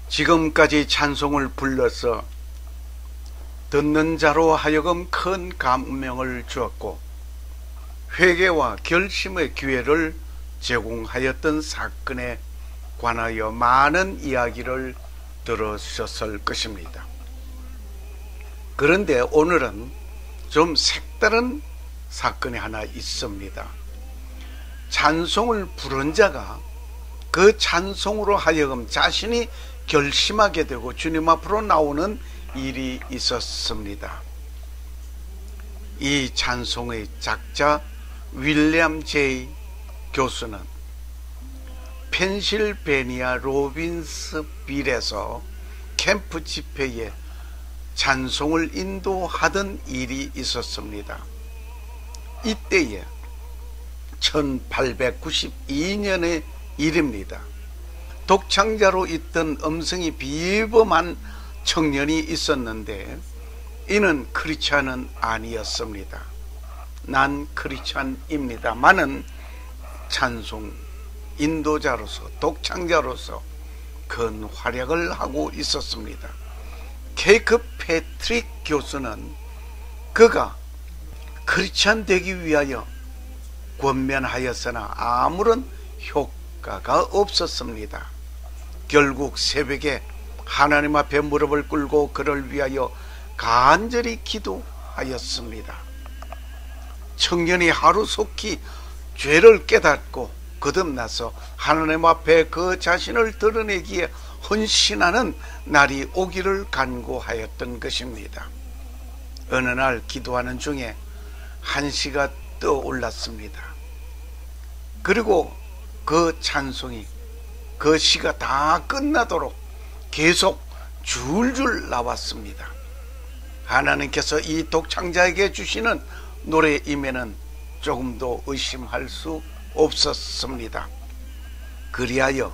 지금까지 찬송을 불러서 듣는 자로 하여금 큰 감명을 주었고 회개와 결심의 기회를 제공하였던 사건에 관하여 많은 이야기를 들으셨을 것입니다. 그런데 오늘은 좀 색다른 사건이 하나 있습니다. 찬송을 부른 자가 그 찬송으로 하여금 자신이 결심하게 되고 주님 앞으로 나오는 일이 있었습니다. 이 찬송의 작자 윌리엄 제이 교수는 펜실베니아 로빈스빌에서 캠프 집회에 찬송을 인도하던 일이 있었습니다. 이때에 1892년의 일입니다. 독창자로 있던 음성이 비범한 청년이 있었는데 이는 크리스찬은 아니었습니다. 난 크리스찬입니다만은 찬송 인도자로서 독창자로서 큰 활약을 하고 있었습니다. 케이크 패트릭 교수는 그가 크리스찬 되기 위하여 권면하였으나 아무런 효과가 없었습니다. 결국 새벽에 하나님 앞에 무릎을 꿇고 그를 위하여 간절히 기도하였습니다. 청년이 하루속히 죄를 깨닫고 거듭나서 하나님 앞에 그 자신을 드러내기에 헌신하는 날이 오기를 간구하였던 것입니다. 어느 날 기도하는 중에 한시가 떠올랐습니다. 그리고 그 찬송이 그 시가 다 끝나도록 계속 줄줄 나왔습니다. 하나님께서 이 독창자에게 주시는 노래임에는 조금도 의심할 수 없었습니다. 그리하여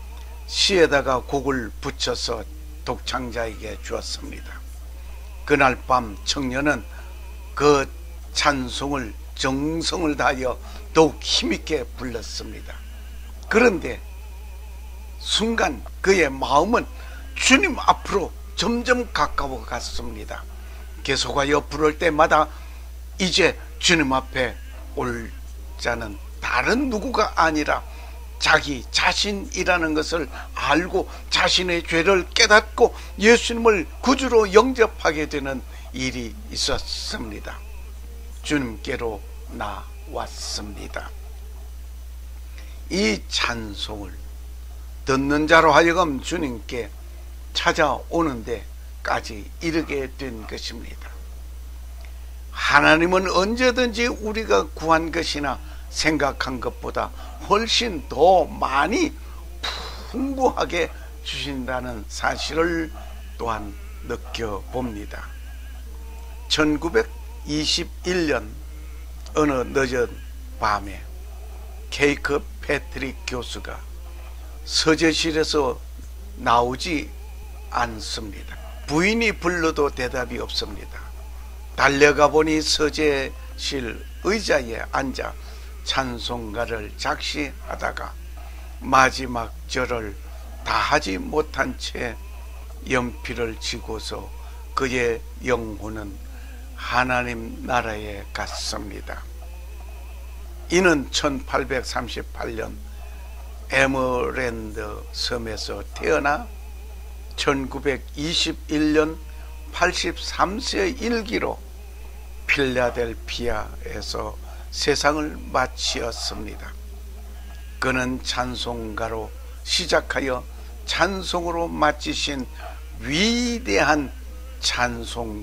시에다가 곡을 붙여서 독창자에게 주었습니다. 그날 밤 청년은 그 찬송을 정성을 다하여 더욱 힘있게 불렀습니다. 그런데 순간 그의 마음은 주님 앞으로 점점 가까워 갔습니다. 계속하여 부를 때마다 이제 주님 앞에 올 자는 다른 누구가 아니라 자기 자신이라는 것을 알고 자신의 죄를 깨닫고 예수님을 구주로 영접하게 되는 일이 있었습니다. 주님께로 나왔습니다. 이 찬송을 듣는 자로 하여금 주님께 찾아오는 데까지 이르게 된 것입니다. 하나님은 언제든지 우리가 구한 것이나 생각한 것보다 훨씬 더 많이 풍부하게 주신다는 사실을 또한 느껴봅니다. 1921년 어느 늦은 밤에 케이크 패트릭 교수가 서재실에서 나오지 않습니다. 부인이 불러도 대답이 없습니다. 달려가 보니 서재실 의자에 앉아 찬송가를 작시하다가 마지막 절을 다 하지 못한 채 연필을 쥐고서 그의 영혼은 하나님 나라에 갔습니다. 이는 1838년 에머랜드 섬에서 태어나 1921년 83세의 일기로 필라델피아에서 세상을 마치었습니다. 그는 찬송가로 시작하여 찬송으로 마치신 위대한 찬송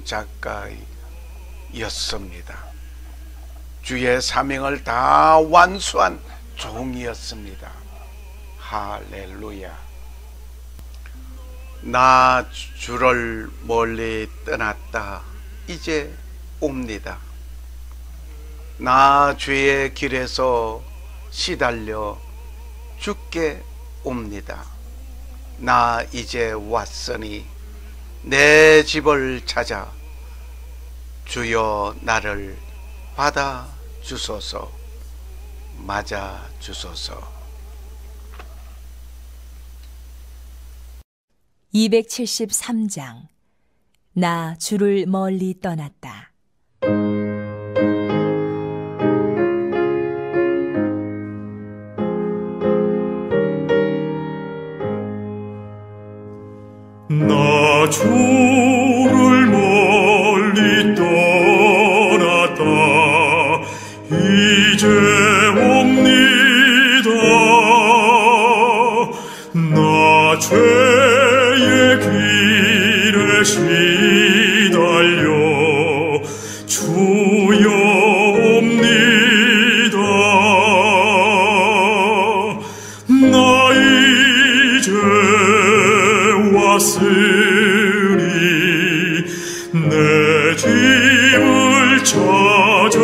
작가였습니다. 주의 사명을 다 완수한 종이었습니다. 할렐루야. 나 주를 멀리 떠났다 이제 옵니다. 나 죄의 길에서 시달려 죽게 옵니다. 나 이제 왔으니 내 집을 찾아 주여 나를 받아 주소서, 맞아 주소서. 273장. 나 주를 멀리 떠났다. 나 주를 멀리 떠났다. 이제 옵니다. 나 죄의 길에 시달려 주여 옵니다. 나 이제 왔으니 내 집을 찾아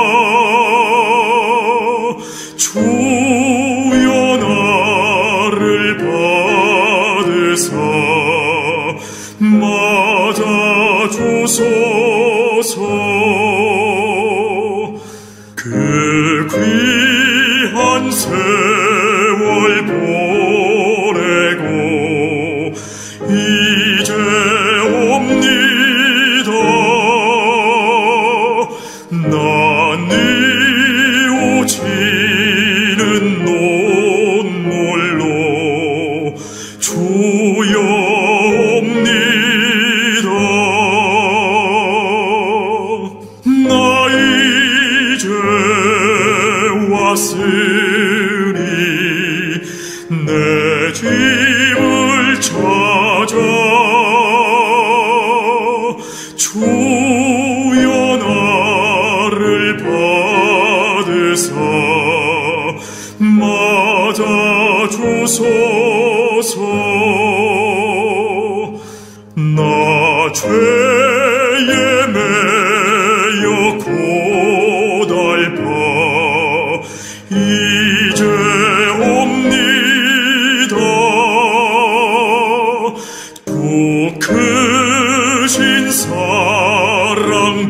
주여 나를 받으사 맞아주소서. 그 귀한 세월 보내고 이제 옵니다. 나 뉘우치는 눈물로 주여 옵니다. 나 이제 왔으니 내 집을 찾아 주여 나를 받으사 맞아주소서. 나 죄에 매여 고달파 이제 옵니다. 주 크신 사랑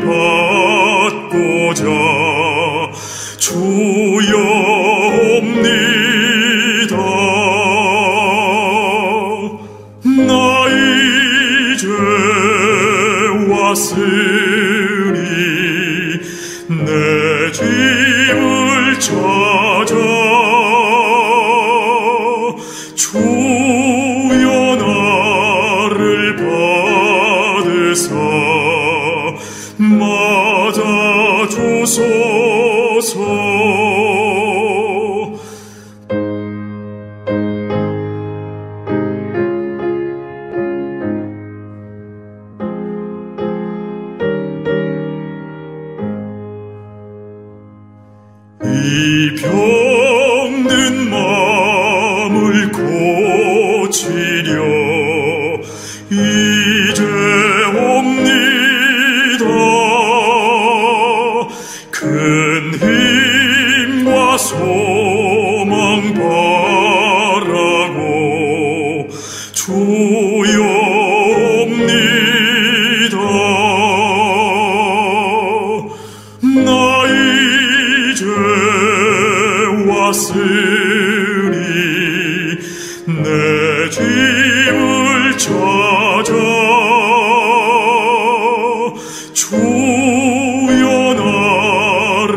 받고자 주여 옵니다. 나 이제 왔으니 내 집을 찾아 주여 나를 받으사 맞아주소서. 이 병든 마음을 고치려 이제 옵니다. 큰 힘과 소망 바라고 주여 옵니다. 나 이제 왔으니 내 집을 찾아 주여 나를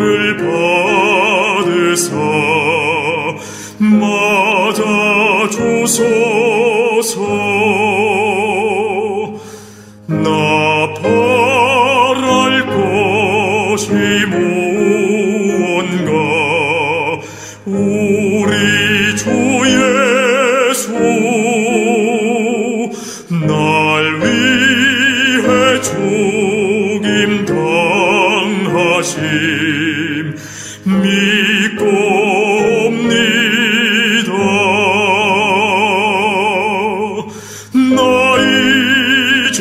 받으사 맞아주소서. 나 바랄 것이 무언가 우리 주 예수 날 위해 죽임 당하심 믿고 옵니다. 나 이제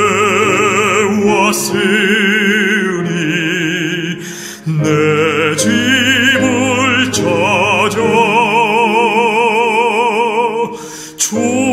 왔으니 내 집을 찾아 주